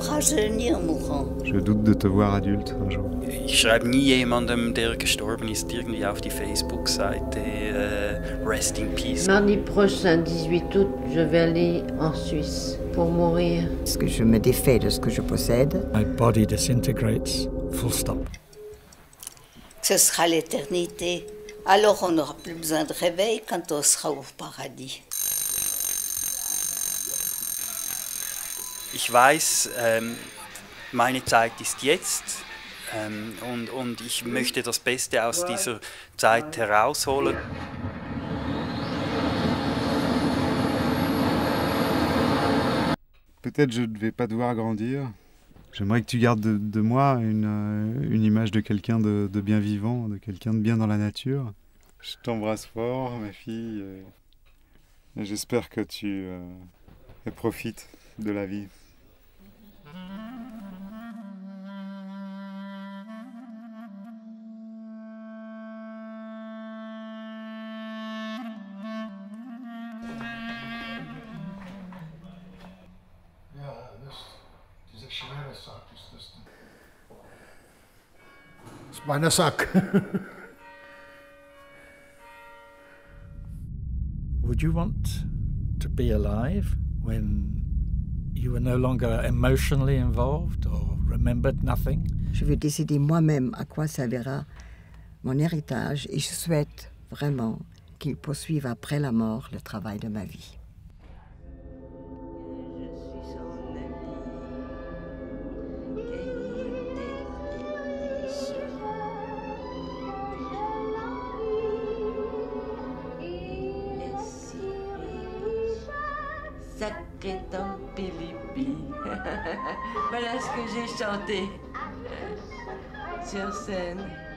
rajeunit en mourant. Je doute de te voir adulte un jour. Ich schreibe nie jemandem, der gestorben ist, irgendwie auf die Facebook-Seite Rest in Peace. Mardi prochain, 18 août, je vais aller en Suisse pour mourir. Est-ce que je me défais de ce que je possède? My body disintegrates, full stop. Ce sera l'éternité. Alors on n'aura plus besoin de réveil quand on sera au paradis. Ich weiß, meine Zeit ist jetzt und ich möchte das Beste aus dieser Zeit herausholen. Peut-être je ne vais pas devoir grandir. J'aimerais que tu gardes de moi une image de quelqu'un de bien vivant, de quelqu'un de bien dans la nature. Je t'embrasse fort, ma fille. Et j'espère que tu profites de la vie. Schweinesack. Would you want to be alive when you were no longer emotionally involved or remembered nothing? Je vais décider moi-même à quoi servira mon héritage et je souhaite vraiment qu'il poursuive après la mort le travail de ma vie. Sacré Tom Pilipi. Voilà ce que j'ai chanté sur scène.